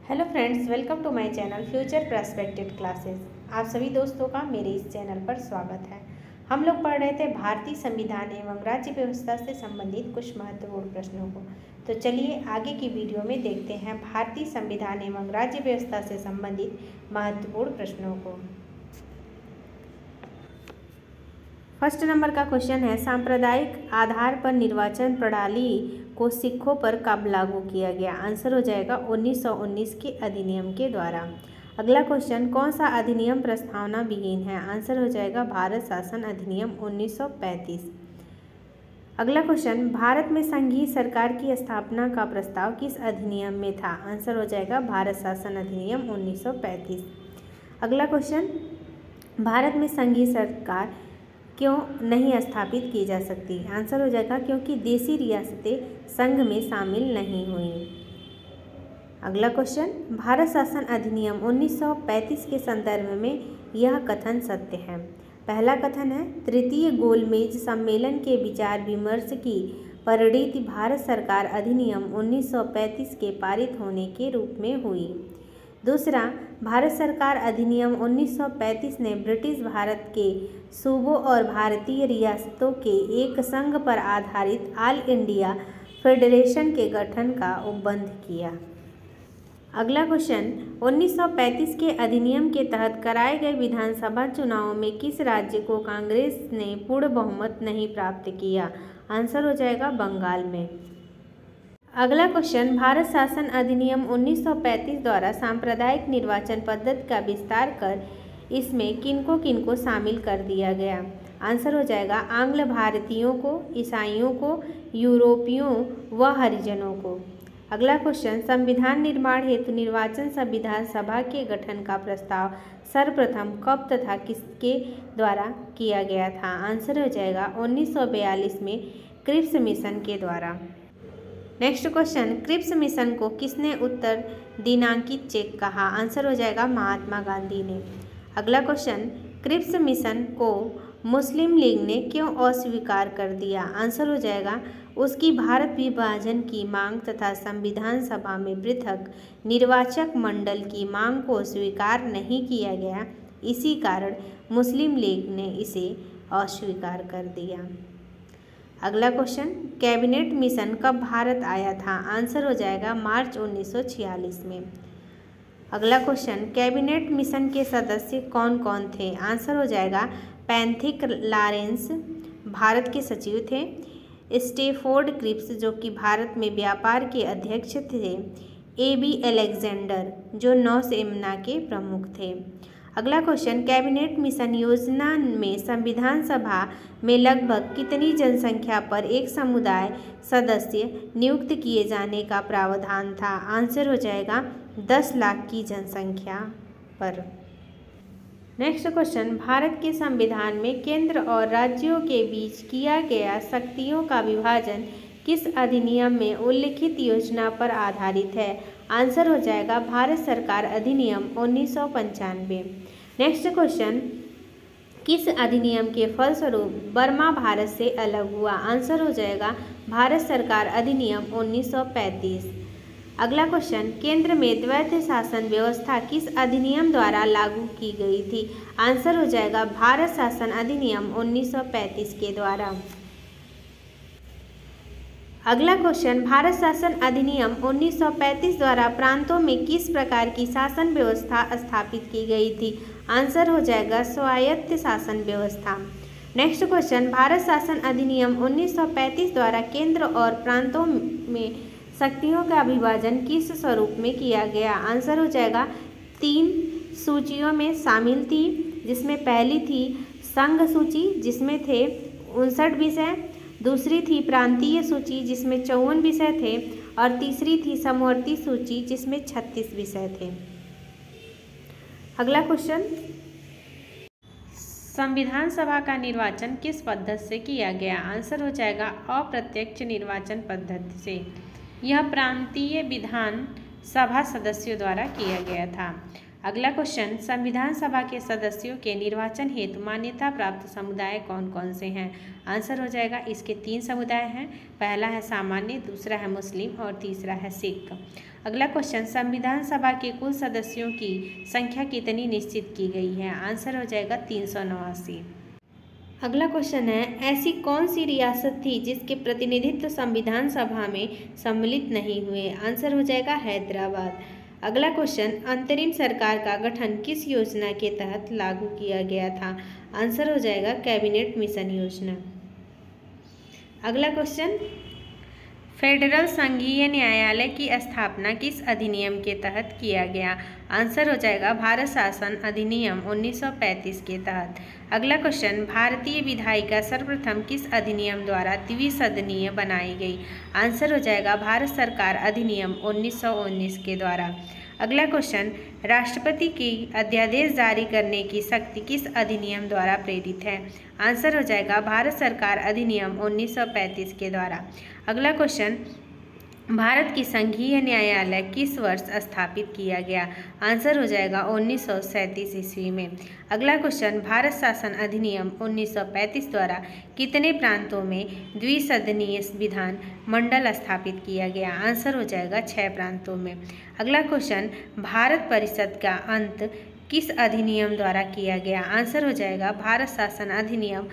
Hello friends, welcome to my channel future perspective classes. आप सभी दोस्तों का मेरे इस चैनल पर स्वागत है। हम लोग पढ़ रहे थे भारतीय संविधान एवं राज्य व्यवस्था से संबंधित कुछ महत्वपूर्ण प्रश्नों को। तो चलिए आगे की वीडियो में देखते हैं भारतीय संविधान एवं राज्य व्यवस्था से संबंधित महत्वपूर्ण प्रश्नों को। फर्स्ट नंबर का क्वेश्चन है, सांप्रदायिक आधार पर निर्वाचन प्रणाली को सिखों पर कब लागू किया गया? आंसर हो जाएगा 1919 के अधिनियम के द्वारा। अगला क्वेश्चन, कौन सा अधिनियम प्रस्तावना विहीन है? आंसर हो जाएगा भारत शासन अधिनियम 1935। अगला क्वेश्चन, भारत में संघीय सरकार की स्थापना का प्रस्ताव किस अधिनियम में था? आंसर हो जाएगा भारत शासन अधिनियम 1935। अगला क्वेश्चन, भारत में संघीय सरकार क्यों नहीं स्थापित की जा सकती? आंसर हो जाएगा क्योंकि देशी रियासतें संघ में शामिल नहीं हुई। अगला क्वेश्चन, भारत शासन अधिनियम 1935 के संदर्भ में यह कथन सत्य है? पहला कथन है, तृतीय गोलमेज सम्मेलन के विचार विमर्श की परिणति भारत सरकार अधिनियम 1935 के पारित होने के रूप में हुई। दूसरा, भारत सरकार अधिनियम 1935 ने ब्रिटिश भारत के सूबों और भारतीय रियासतों के एक संघ पर आधारित ऑल इंडिया फेडरेशन के गठन का उपबंध किया। अगला क्वेश्चन, 1935 के अधिनियम के तहत कराए गए विधानसभा चुनावों में किस राज्य को कांग्रेस ने पूर्ण बहुमत नहीं प्राप्त किया? आंसर हो जाएगा बंगाल में। अगला क्वेश्चन, भारत शासन अधिनियम 1935 द्वारा सांप्रदायिक निर्वाचन पद्धति का विस्तार कर इसमें किनको शामिल कर दिया गया? आंसर हो जाएगा आंग्ल भारतीयों को, ईसाइयों को, यूरोपियों व हरिजनों को। अगला क्वेश्चन, संविधान निर्माण हेतु निर्वाचन संविधान सभा के गठन का प्रस्ताव सर्वप्रथम कब तथा किसके द्वारा किया गया था? आंसर हो जाएगा 1942 में क्रिप्स मिशन के द्वारा। नेक्स्ट क्वेश्चन, क्रिप्स मिशन को किसने उत्तर दिनांकित चेक कहा? आंसर हो जाएगा महात्मा गांधी ने। अगला क्वेश्चन, क्रिप्स मिशन को मुस्लिम लीग ने क्यों अस्वीकार कर दिया? आंसर हो जाएगा उसकी भारत विभाजन की मांग तथा संविधान सभा में पृथक निर्वाचक मंडल की मांग को स्वीकार नहीं किया गया, इसी कारण मुस्लिम लीग ने इसे अस्वीकार कर दिया। अगला क्वेश्चन, कैबिनेट मिशन कब भारत आया था? आंसर हो जाएगा मार्च 1946 में। अगला क्वेश्चन, कैबिनेट मिशन के सदस्य कौन कौन थे? आंसर हो जाएगा पैंथिक लॉरेंस भारत के सचिव थे, स्टेफोर्ड क्रिप्स जो कि भारत में व्यापार के अध्यक्ष थे, AB अलेक्जेंडर जो नौसेना के प्रमुख थे। अगला क्वेश्चन, कैबिनेट मिशन योजना में संविधान सभा में लगभग कितनी जनसंख्या पर एक समुदाय सदस्य नियुक्त किए जाने का प्रावधान था? आंसर हो जाएगा 10 लाख की जनसंख्या पर। नेक्स्ट क्वेश्चन, भारत के संविधान में केंद्र और राज्यों के बीच किया गया शक्तियों का विभाजन किस अधिनियम में उल्लिखित योजना पर आधारित है? आंसर हो जाएगा भारत सरकार अधिनियम 1995। नेक्स्ट क्वेश्चन, किस अधिनियम के फलस्वरूप बर्मा भारत से अलग हुआ? आंसर हो जाएगा भारत सरकार अधिनियम 1935। अगला क्वेश्चन, केंद्र में द्वैध शासन व्यवस्था किस अधिनियम द्वारा लागू की गई थी? आंसर हो जाएगा भारत शासन अधिनियम 1935 के द्वारा। अगला क्वेश्चन, भारत शासन अधिनियम 1935 द्वारा प्रांतों में किस प्रकार की शासन व्यवस्था स्थापित की गई थी? आंसर हो जाएगा स्वायत्त शासन व्यवस्था। नेक्स्ट क्वेश्चन, भारत शासन अधिनियम 1935 द्वारा केंद्र और प्रांतों में शक्तियों का विभाजन किस स्वरूप में किया गया? आंसर हो जाएगा 3 सूचियों में शामिल थी, जिसमें पहली थी संघ सूची जिसमें थे 59 विषय, दूसरी थी प्रांतीय सूची जिसमें 54 विषय थे और तीसरी थी समवर्ती सूची जिसमें 36 विषय थे। अगला क्वेश्चन, संविधान सभा का निर्वाचन किस पद्धति से किया गया? आंसर हो जाएगा अप्रत्यक्ष निर्वाचन पद्धति से। यह प्रांतीय विधान सभा सदस्यों द्वारा किया गया था। अगला क्वेश्चन, संविधान सभा के सदस्यों के निर्वाचन हेतु मान्यता प्राप्त समुदाय कौन कौन से हैं? आंसर हो जाएगा इसके 3 समुदाय हैं। पहला है सामान्य, दूसरा है मुस्लिम और तीसरा है सिख। अगला क्वेश्चन, संविधान सभा के कुल सदस्यों की संख्या कितनी निश्चित की गई है? आंसर हो जाएगा 389। अगला क्वेश्चन है, ऐसी कौन सी रियासत थी जिसके प्रतिनिधित्व संविधान सभा में सम्मिलित नहीं हुए? आंसर हो जाएगा हैदराबाद। अगला क्वेश्चन, अंतरिम सरकार का गठन किस योजना के तहत लागू किया गया था? आंसर हो जाएगा कैबिनेट मिशन योजना। अगला क्वेश्चन, फेडरल संघीय न्यायालय की स्थापना किस अधिनियम के तहत किया गया? आंसर हो जाएगा भारत शासन अधिनियम 1935 के तहत। अगला क्वेश्चन, भारतीय विधायिका सर्वप्रथम किस अधिनियम द्वारा द्विसदनीय बनाई गई? आंसर हो जाएगा भारत सरकार अधिनियम 1919 के द्वारा। अगला क्वेश्चन, राष्ट्रपति की अध्यादेश जारी करने की शक्ति किस अधिनियम द्वारा प्रेरित है? आंसर हो जाएगा भारत सरकार अधिनियम 1935 के द्वारा। अगला क्वेश्चन, भारत की संघीय न्यायालय किस वर्ष स्थापित किया गया? आंसर हो जाएगा 1937 ईस्वी में। अगला क्वेश्चन, भारत शासन अधिनियम 1935 द्वारा कितने प्रांतों में द्विसदनीय विधान मंडल स्थापित किया गया? आंसर हो जाएगा 6 प्रांतों में। अगला क्वेश्चन, भारत परिषद का अंत किस अधिनियम द्वारा किया गया? आंसर हो जाएगा भारत शासन अधिनियम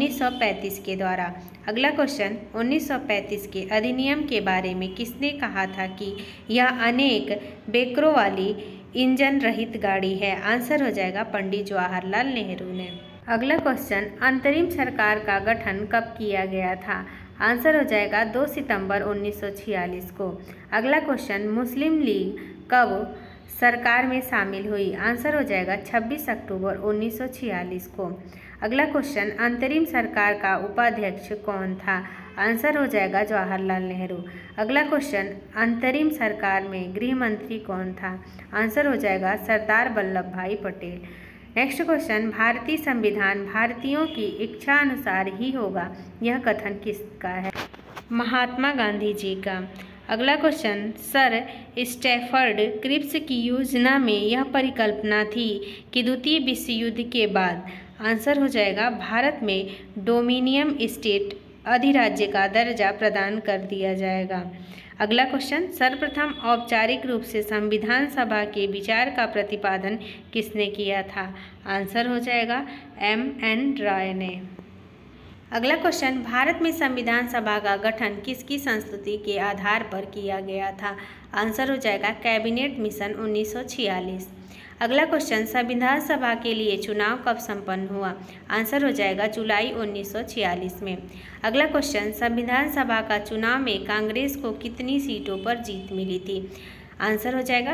1935 के द्वारा। अगला क्वेश्चन, 1935 के अधिनियम के बारे में किसने कहा था कि यह अनेक बेकरों वाली इंजन रहित गाड़ी है? आंसर हो जाएगा पंडित जवाहरलाल नेहरू ने। अगला क्वेश्चन, अंतरिम सरकार का गठन कब किया गया था? आंसर हो जाएगा 2 सितंबर 1946 को। अगला क्वेश्चन, मुस्लिम लीग कब सरकार में शामिल हुई? आंसर हो जाएगा 26 अक्टूबर 1946 को। अगला क्वेश्चन, अंतरिम सरकार का उपाध्यक्ष कौन था? आंसर हो जाएगा जवाहरलाल नेहरू। अगला क्वेश्चन, अंतरिम सरकार में गृह मंत्री कौन था? आंसर हो जाएगा सरदार वल्लभ भाई पटेल। नेक्स्ट क्वेश्चन, भारतीय संविधान भारतीयों की इच्छा अनुसार ही होगा, यह कथन किसका है? महात्मा गांधी जी का। अगला क्वेश्चन, सर स्टैफर्ड क्रिप्स की योजना में यह परिकल्पना थी कि द्वितीय विश्व युद्ध के बाद आंसर हो जाएगा भारत में डोमिनियन स्टेट अधिराज्य का दर्जा प्रदान कर दिया जाएगा। अगला क्वेश्चन, सर्वप्रथम औपचारिक रूप से संविधान सभा के विचार का प्रतिपादन किसने किया था? आंसर हो जाएगा M.N. रॉय ने। अगला क्वेश्चन, भारत में संविधान सभा का गठन किसकी संस्तुति के आधार पर किया गया था? आंसर हो जाएगा कैबिनेट मिशन 1946। अगला क्वेश्चन, संविधान सभा के लिए चुनाव कब संपन्न हुआ? आंसर हो जाएगा जुलाई 1946 में। अगला क्वेश्चन, संविधान सभा का चुनाव में कांग्रेस को कितनी सीटों पर जीत मिली थी? आंसर हो जाएगा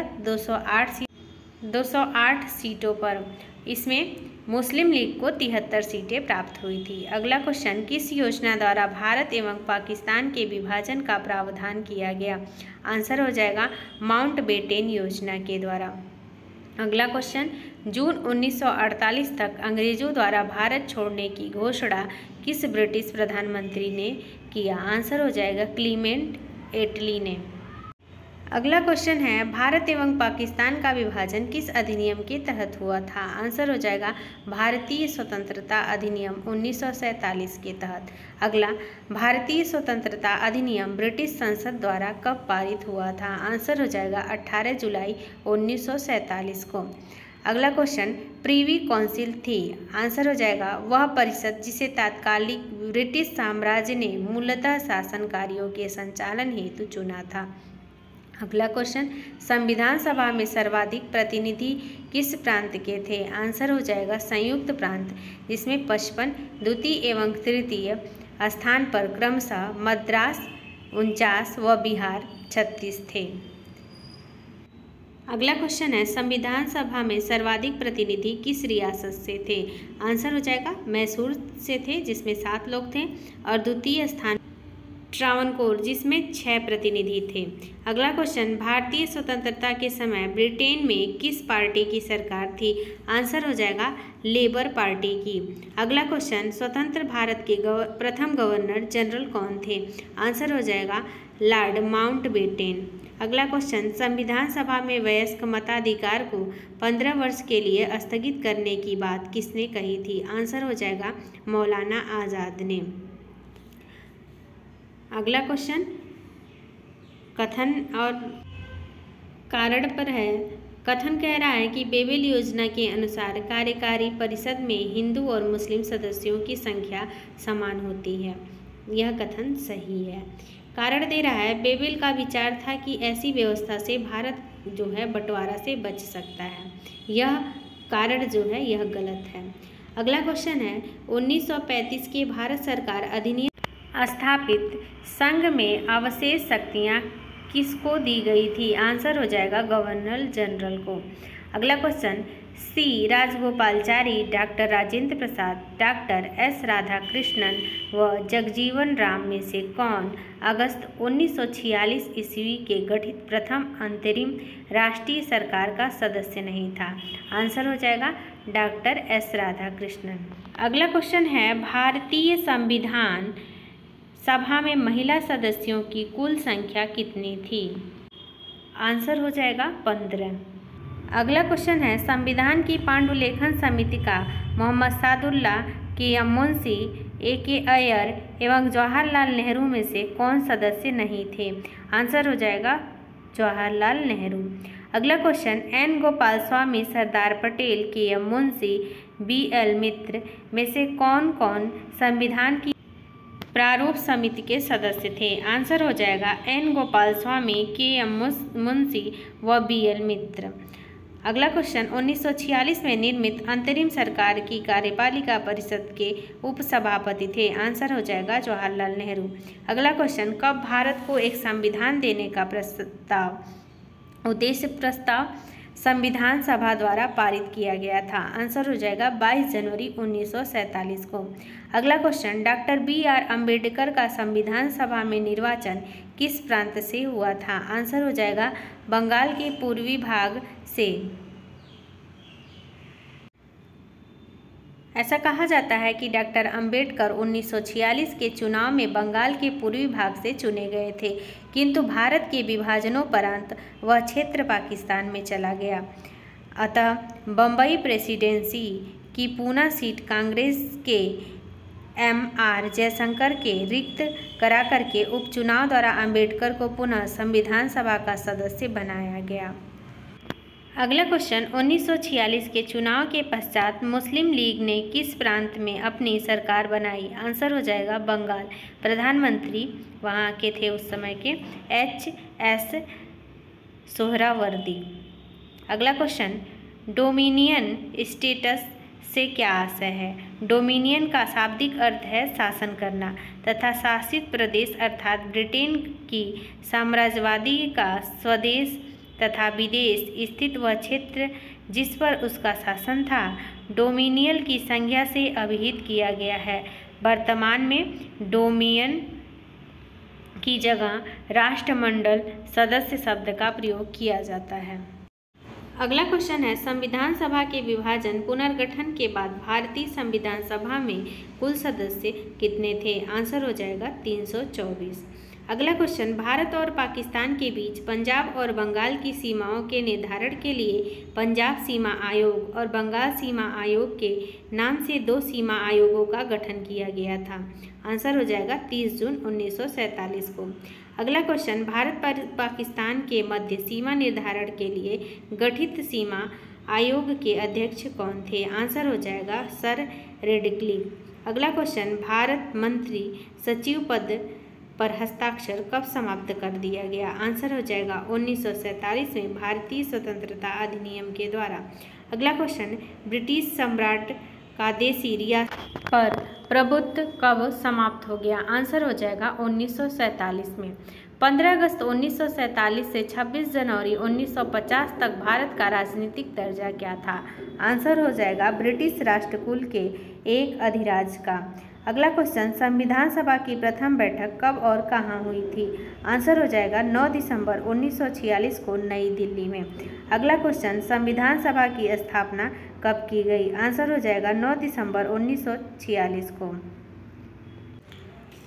208 सीटों पर। इसमें मुस्लिम लीग को 73 सीटें प्राप्त हुई थी। अगला क्वेश्चन, किस योजना द्वारा भारत एवं पाकिस्तान के विभाजन का प्रावधान किया गया? आंसर हो जाएगा माउंटबेटन योजना के द्वारा। अगला क्वेश्चन, जून 1948 तक अंग्रेजों द्वारा भारत छोड़ने की घोषणा किस ब्रिटिश प्रधानमंत्री ने किया? आंसर हो जाएगा क्लीमेंट एटली ने। अगला क्वेश्चन है, भारत एवं पाकिस्तान का विभाजन किस अधिनियम के तहत हुआ था? आंसर हो जाएगा भारतीय स्वतंत्रता अधिनियम 1947 के तहत। अगला, भारतीय स्वतंत्रता अधिनियम ब्रिटिश संसद द्वारा कब पारित हुआ था? आंसर हो जाएगा 18 जुलाई 1947 को। अगला क्वेश्चन, प्रीवी काउंसिल थी? आंसर हो जाएगा वह परिषद जिसे तात्कालिक ब्रिटिश साम्राज्य ने मूलतः शासन कार्यों के संचालन हेतु चुना था। अगला क्वेश्चन, संविधान सभा में सर्वाधिक प्रतिनिधि किस प्रांत के थे? आंसर हो जाएगा संयुक्त प्रांत, जिसमें 55, द्वितीय एवं तृतीय स्थान पर क्रमशः मद्रास 49 व बिहार 36 थे। अगला क्वेश्चन है, संविधान सभा में सर्वाधिक प्रतिनिधि किस रियासत से थे? आंसर हो जाएगा मैसूर से थे, जिसमें 7 लोग थे, और द्वितीय स्थान ट्रावनकोर, जिसमें 6 प्रतिनिधि थे। अगला क्वेश्चन, भारतीय स्वतंत्रता के समय ब्रिटेन में किस पार्टी की सरकार थी? आंसर हो जाएगा लेबर पार्टी की। अगला क्वेश्चन, स्वतंत्र भारत के प्रथम गवर्नर जनरल कौन थे? आंसर हो जाएगा लॉर्ड माउंटबेटन। अगला क्वेश्चन, संविधान सभा में वयस्क मताधिकार को 15 वर्ष के लिए स्थगित करने की बात किसने कही थी? आंसर हो जाएगा मौलाना आज़ाद ने। अगला क्वेश्चन कथन और कारण पर है। कथन कह रहा है कि बेबेल योजना के अनुसार कार्यकारी परिषद में हिंदू और मुस्लिम सदस्यों की संख्या समान होती है। यह कथन सही है। कारण दे रहा है, बेबेल का विचार था कि ऐसी व्यवस्था से भारत जो है बंटवारा से बच सकता है। यह कारण जो है यह गलत है। अगला क्वेश्चन है, 1935 के भारत सरकार अधिनियम स्थापित संघ में अवशेष शक्तियाँ किसको दी गई थी? आंसर हो जाएगा गवर्नर जनरल को। अगला question, C Rajagopalachari, doctor Rajendra Prasad, doctor S Radhakrishnan व जगजीवन राम में से कौन अगस्त 1946 ईस्वी के गठित प्रथम अंतरिम राष्ट्रीय सरकार का सदस्य नहीं था? आंसर हो जाएगा डॉक्टर एस राधाकृष्णन। अगला क्वेश्चन है, भारतीय संविधान सभा में महिला सदस्यों की कुल संख्या कितनी थी? आंसर हो जाएगा 15। अगला क्वेश्चन है, संविधान की पांडुलेखन समिति का मोहम्मद सादुल्ला, के.एम. मुंशी, ए.के. अय्यर एवं जवाहरलाल नेहरू में से कौन सदस्य नहीं थे? आंसर हो जाएगा जवाहरलाल नेहरू। अगला question, N. Gopal Swami, Sardar Patel, K M. Munshi, B L. Mitra में से कौन कौन संविधान की प्रारूप समिति के सदस्य थे? आंसर हो जाएगा एन. गोपाल स्वामी, के.एम. मुंशी व बी.एल. मित्र। अगला क्वेश्चन, 1946 में निर्मित अंतरिम सरकार की कार्यपालिका परिषद के उपसभापति थे? आंसर हो जाएगा जवाहरलाल नेहरू। अगला क्वेश्चन, कब भारत को एक संविधान देने का प्रस्ताव उद्देश्य प्रस्ताव संविधान सभा द्वारा पारित किया गया था? आंसर हो जाएगा 22 जनवरी 1947 को। अगला क्वेश्चन, डॉक्टर बी.आर. अम्बेडकर का संविधान सभा में निर्वाचन किस प्रांत से हुआ था? आंसर हो जाएगा बंगाल के पूर्वी भाग से। ऐसा कहा जाता है कि डॉक्टर अंबेडकर 1946 के चुनाव में बंगाल के पूर्वी भाग से चुने गए थे, किंतु भारत के विभाजनोपरांत वह क्षेत्र पाकिस्तान में चला गया। अतः बम्बई प्रेसिडेंसी की पूना सीट कांग्रेस के एम.आर. जयशंकर के रिक्त करा करके उपचुनाव द्वारा अंबेडकर को पुनः संविधान सभा का सदस्य बनाया गया। अगला क्वेश्चन, 1946 के चुनाव के पश्चात मुस्लिम लीग ने किस प्रांत में अपनी सरकार बनाई? आंसर हो जाएगा बंगाल। प्रधानमंत्री वहाँ के थे उस समय के H.S. सोहरावर्दी। अगला क्वेश्चन, डोमिनियन स्टेटस से क्या आशय है? डोमिनियन का शाब्दिक अर्थ है शासन करना तथा शासित प्रदेश अर्थात ब्रिटेन की साम्राज्यवादी का स्वदेश तथा विदेश स्थित वह क्षेत्र जिस पर उसका शासन था डोमिनियल की संज्ञा से अभिहित किया गया है। वर्तमान में डोमिनियन की जगह राष्ट्रमंडल सदस्य शब्द का प्रयोग किया जाता है। अगला क्वेश्चन है, संविधान सभा के विभाजन पुनर्गठन के बाद भारतीय संविधान सभा में कुल सदस्य कितने थे? आंसर हो जाएगा 324। अगला क्वेश्चन, भारत और पाकिस्तान के बीच पंजाब और बंगाल की सीमाओं के निर्धारण के लिए पंजाब सीमा आयोग और बंगाल सीमा आयोग के नाम से 2 सीमा आयोगों का गठन किया गया था। आंसर हो जाएगा 30 जून 1947 को। अगला क्वेश्चन, भारत पाकिस्तान के मध्य सीमा निर्धारण के लिए गठित सीमा आयोग के अध्यक्ष कौन थे? आंसर हो जाएगा सर रेडक्लिफ। अगला क्वेश्चन, भारत मंत्री सचिव पद पर हस्ताक्षर कब समाप्त कर दिया गया? आंसर हो जाएगा 1947 में भारतीय स्वतंत्रता अधिनियम के द्वारा। अगला क्वेश्चन, ब्रिटिश सम्राट का देशी रियासत पर प्रभुत्व कब समाप्त हो गया? आंसर हो जाएगा 1947 में। 15 अगस्त 1947 से 26 जनवरी 1950 तक भारत का राजनीतिक दर्जा क्या था? आंसर हो जाएगा ब्रिटिश राष्ट्रकुल के एक अधिराज का। अगला क्वेश्चन, संविधान सभा की प्रथम बैठक कब और कहाँ हुई थी? आंसर हो जाएगा 9 दिसंबर 1946 को नई दिल्ली में। अगला क्वेश्चन, संविधान सभा की स्थापना कब की गई? आंसर हो जाएगा 9 दिसंबर 1946 को।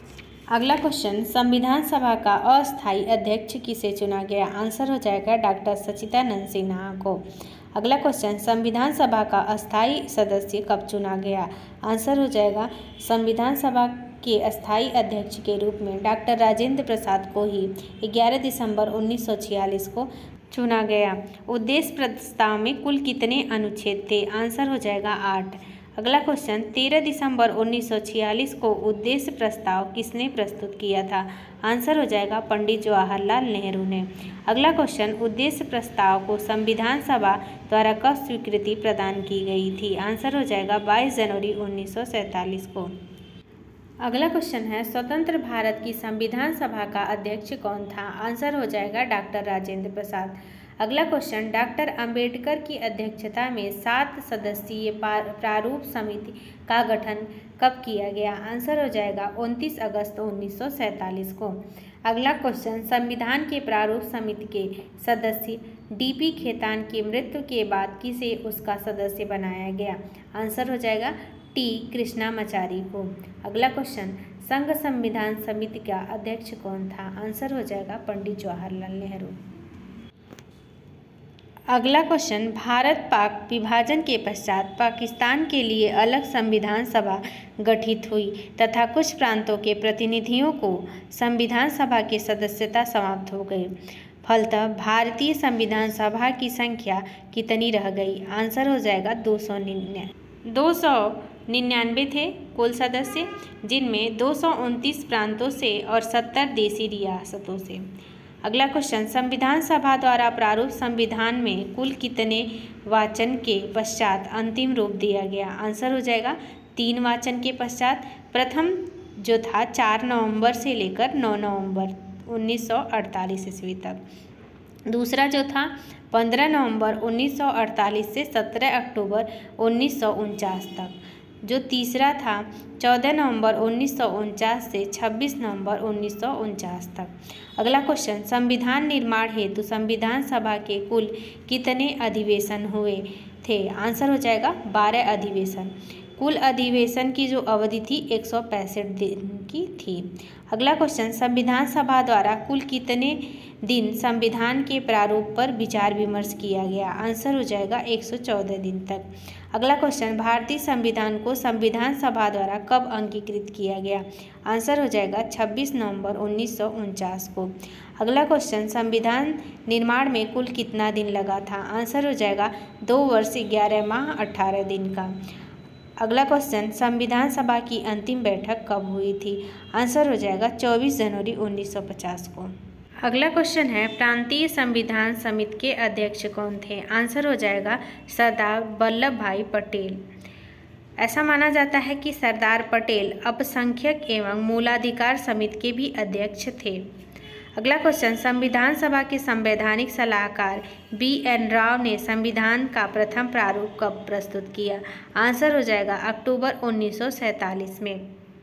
अगला क्वेश्चन, संविधान सभा का अस्थायी अध्यक्ष किसे चुना गया? आंसर हो जाएगा डॉक्टर सच्चिदानंद सिन्हा को। अगला क्वेश्चन, संविधान सभा का अस्थायी सदस्य कब चुना गया? आंसर हो जाएगा संविधान सभा के अस्थायी अध्यक्ष के रूप में डॉक्टर राजेंद्र प्रसाद को ही 11 दिसंबर 1946 को चुना गया। उद्देश्य प्रस्ताव में कुल कितने अनुच्छेद थे? आंसर हो जाएगा 8। अगला क्वेश्चन, 13 दिसंबर 1946 को उद्देश्य प्रस्ताव किसने प्रस्तुत किया था? आंसर हो जाएगा पंडित जवाहरलाल नेहरू ने। अगला क्वेश्चन, उद्देश्य प्रस्ताव को संविधान सभा द्वारा कब स्वीकृति प्रदान की गई थी? आंसर हो जाएगा 22 जनवरी 1947 को। अगला क्वेश्चन है, स्वतंत्र भारत की संविधान सभा का अध्यक्ष कौन था? आंसर हो जाएगा डॉक्टर राजेंद्र प्रसाद। अगला क्वेश्चन, डॉक्टर अंबेडकर की अध्यक्षता में 7 सदस्यीय प्रारूप समिति का गठन कब किया गया? आंसर हो जाएगा 29 अगस्त 1947 को। अगला क्वेश्चन, संविधान के प्रारूप समिति के सदस्य डीपी खेतान की मृत्यु के बाद किसे उसका सदस्य बनाया गया? आंसर हो जाएगा टी कृष्णामाचारी को। अगला क्वेश्चन, संघ संविधान समिति का अध्यक्ष कौन था? आंसर हो जाएगा पंडित जवाहरलाल नेहरू। अगला क्वेश्चन, भारत पाक विभाजन के पश्चात पाकिस्तान के लिए अलग संविधान सभा गठित हुई तथा कुछ प्रांतों के प्रतिनिधियों को संविधान सभा की सदस्यता समाप्त हो गई। फलतः भारतीय संविधान सभा की संख्या कितनी रह गई? आंसर हो जाएगा 299 थे कुल सदस्य, जिनमें 229 प्रांतों से और 70 देशी रियासतों से। अगला क्वेश्चन, संविधान सभा द्वारा प्रारूप संविधान में कुल कितने वाचन के पश्चात अंतिम रूप दिया गया? आंसर हो जाएगा 3 वाचन के पश्चात। प्रथम जो था 4 नवंबर से लेकर 9 नवंबर 1948 ईस्वी तक। दूसरा जो था 15 नवंबर 1948 से 17 अक्टूबर 1949 तक। जो तीसरा था 14 नवंबर 1949 से 26 नवंबर 1949 तक। अगला क्वेश्चन, संविधान निर्माण हेतु संविधान सभा के कुल कितने अधिवेशन हुए थे? आंसर हो जाएगा 12 अधिवेशन। कुल अधिवेशन की जो अवधि थी 165 दिन की थी। अगला क्वेश्चन, संविधान सभा द्वारा कुल कितने दिन संविधान के प्रारूप पर विचार विमर्श किया गया? आंसर हो जाएगा 114 दिन तक। अगला क्वेश्चन, भारतीय संविधान को संविधान सभा द्वारा कब अंगीकृत किया गया? आंसर हो जाएगा 26 नवंबर 1949 को। अगला क्वेश्चन, संविधान निर्माण में कुल कितना दिन लगा था? आंसर हो जाएगा 2 वर्ष 11 माह 18 दिन का। अगला क्वेश्चन, संविधान सभा की अंतिम बैठक कब हुई थी? आंसर हो जाएगा 24 जनवरी 1950 को। अगला क्वेश्चन है, प्रांतीय संविधान समिति के अध्यक्ष कौन थे? आंसर हो जाएगा सरदार वल्लभ भाई पटेल। ऐसा माना जाता है कि सरदार पटेल अल्पसंख्यक एवं मूलाधिकार समिति के भी अध्यक्ष थे। अगला क्वेश्चन, संविधान सभा के संवैधानिक सलाहकार BN राव ने संविधान का प्रथम प्रारूप कब प्रस्तुत किया? आंसर हो जाएगा अक्टूबर 1947 में।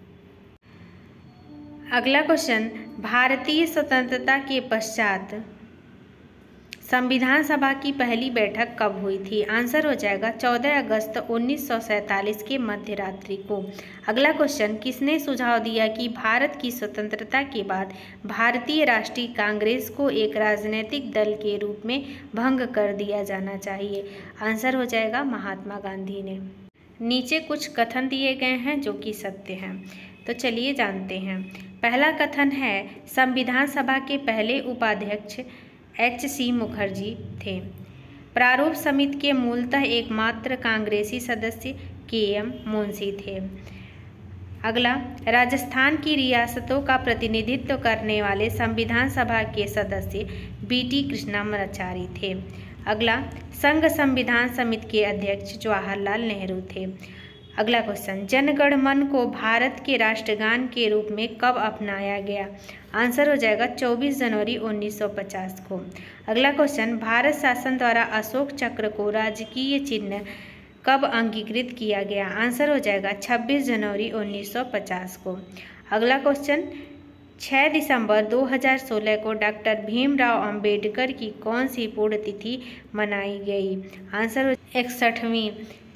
अगला क्वेश्चन, भारतीय स्वतंत्रता के पश्चात संविधान सभा की पहली बैठक कब हुई थी? आंसर हो जाएगा 14 अगस्त 1947 के मध्य रात्रि को। अगला क्वेश्चन, किसने सुझाव दिया कि भारत की स्वतंत्रता के बाद भारतीय राष्ट्रीय कांग्रेस को एक राजनीतिक दल के रूप में भंग कर दिया जाना चाहिए? आंसर हो जाएगा महात्मा गांधी ने। नीचे कुछ कथन दिए गए हैं जो कि सत्य हैं, तो चलिए जानते हैं। पहला कथन है, संविधान सभा के पहले उपाध्यक्ष HC मुखर्जी थे। प्रारूप समिति के मूलतः एकमात्र कांग्रेसी सदस्य KM मुंशी थे। अगला, राजस्थान की रियासतों का प्रतिनिधित्व करने वाले संविधान सभा के सदस्य BT कृष्णामाचारी थे। अगला, संघ संविधान समिति के अध्यक्ष जवाहरलाल नेहरू थे। अगला क्वेश्चन, जनगण मन को भारत के राष्ट्रगान के रूप में कब अपनाया गया? आंसर हो जाएगा 24 जनवरी 1950 को। अगला क्वेश्चन, भारत शासन द्वारा अशोक चक्र को राजकीय चिन्ह कब अंगीकृत किया गया? आंसर हो जाएगा 26 जनवरी 1950 को। अगला क्वेश्चन, 6 दिसंबर 2016 को डॉक्टर भीमराव अंबेडकर की कौन सी पुण्यतिथि मनाई गई? आंसर 61वीं।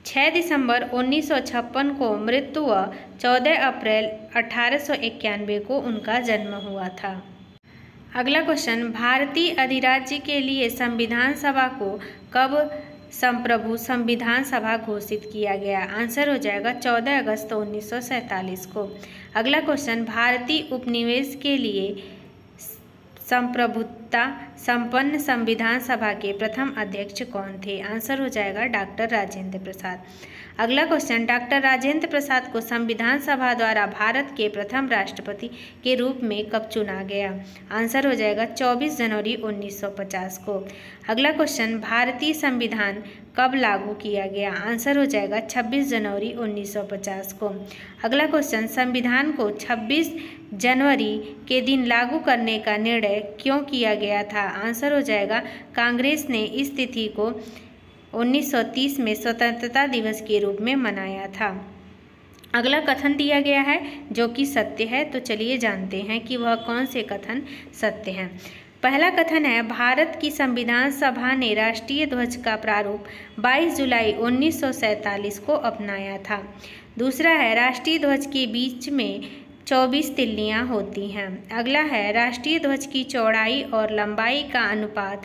6 दिसंबर 1956 को मृत्यु व 14 अप्रैल 1891 को उनका जन्म हुआ था। अगला क्वेश्चन, भारतीय अधिराज्य के लिए संविधान सभा को कब संप्रभु संविधान सभा घोषित किया गया? आंसर हो जाएगा 14 अगस्त 1947 को। अगला क्वेश्चन, भारतीय उपनिवेश के लिए संप्रभुता संपन्न संविधान सभा के प्रथम अध्यक्ष कौन थे? आंसर हो जाएगा डॉक्टर राजेंद्र प्रसाद। अगला क्वेश्चन, डॉक्टर राजेंद्र प्रसाद को संविधान सभा द्वारा भारत के प्रथम राष्ट्रपति के रूप में कब चुना गया? आंसर हो जाएगा 24 जनवरी 1950 को। अगला क्वेश्चन, भारतीय संविधान कब लागू किया गया? आंसर हो जाएगा 26 जनवरी 1950 को। अगला क्वेश्चन, संविधान को 26 जनवरी के दिन लागू करने का निर्णय क्यों किया गया था? आंसर हो जाएगा कांग्रेस ने इस तिथि को 1930 में स्वतंत्रता दिवस के रूप में मनाया था। अगला कथन दिया गया है जो कि सत्य है, तो चलिए जानते हैं कि वह कौन से कथन सत्य हैं। पहला कथन है, भारत की संविधान सभा ने राष्ट्रीय ध्वज का प्रारूप 22 जुलाई 1947 को अपनाया था। दूसरा है, राष्ट्रीय ध्वज के बीच में 24 तिल्लियाँ होती हैं। अगला है, राष्ट्रीय ध्वज की चौड़ाई और लंबाई का अनुपात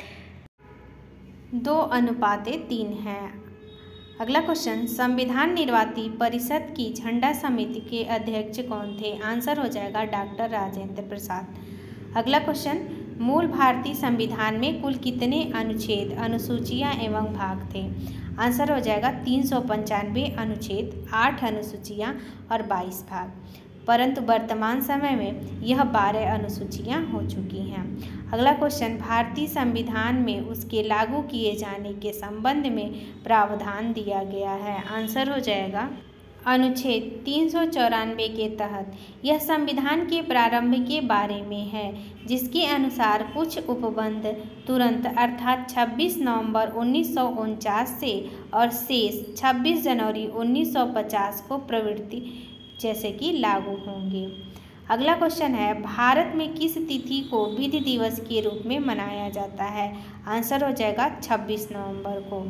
2:3 है। अगला क्वेश्चन, संविधान निर्वाती परिषद की झंडा समिति के अध्यक्ष कौन थे? आंसर हो जाएगा डॉक्टर राजेंद्र प्रसाद। अगला क्वेश्चन, मूल भारतीय संविधान में कुल कितने अनुच्छेद, अनुसूचियां एवं भाग थे? आंसर हो जाएगा 395 अनुच्छेद, 8 अनुसूचियां और 22 भाग, परंतु वर्तमान समय में यह 12 अनुसूचियां हो चुकी हैं। अगला क्वेश्चन, भारतीय संविधान में उसके लागू किए जाने के संबंध में प्रावधान दिया गया है? आंसर हो जाएगा अनुच्छेद 394 के तहत। यह संविधान के प्रारंभ के बारे में है, जिसके अनुसार कुछ उपबंध तुरंत अर्थात 26 नवंबर 1949 से और शेष 26 जनवरी 1950 को प्रवृत्ति जैसे कि लागू होंगे। अगला क्वेश्चन है, भारत में किस तिथि को विधि दिवस के रूप में मनाया जाता है? आंसर हो जाएगा 26 नवंबर को।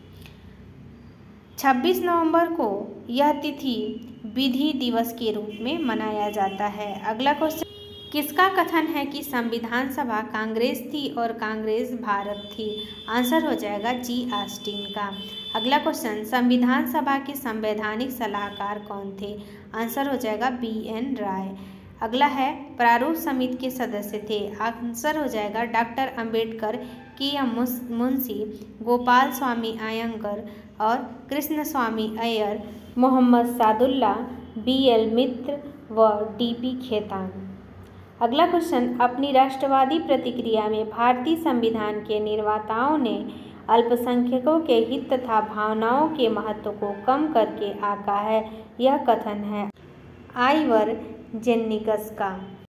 26 नवंबर को यह तिथि विधि दिवस के रूप में मनाया जाता है। अगला क्वेश्चन, किसका कथन है कि संविधान सभा कांग्रेस थी और कांग्रेस भारत थी? आंसर हो जाएगा जी ऑस्टिन का। अगला क्वेश्चन, संविधान सभा के संवैधानिक सलाहकार कौन थे? आंसर हो जाएगा BN राय। अगला है, प्रारूप समिति के सदस्य थे? आंसर हो जाएगा डॉक्टर अंबेडकर, KM मुंशी, गोपाल स्वामी अयंगर और कृष्ण स्वामी अय्यर, मोहम्मद सादुल्ला, BL मित्र व DP खेतान। अगला क्वेश्चन, अपनी राष्ट्रवादी प्रतिक्रिया में भारतीय संविधान के निर्माताओं ने अल्पसंख्यकों के हित तथा भावनाओं के महत्व को कम करके आंका है। यह कथन है आइवर जेन्निकस का।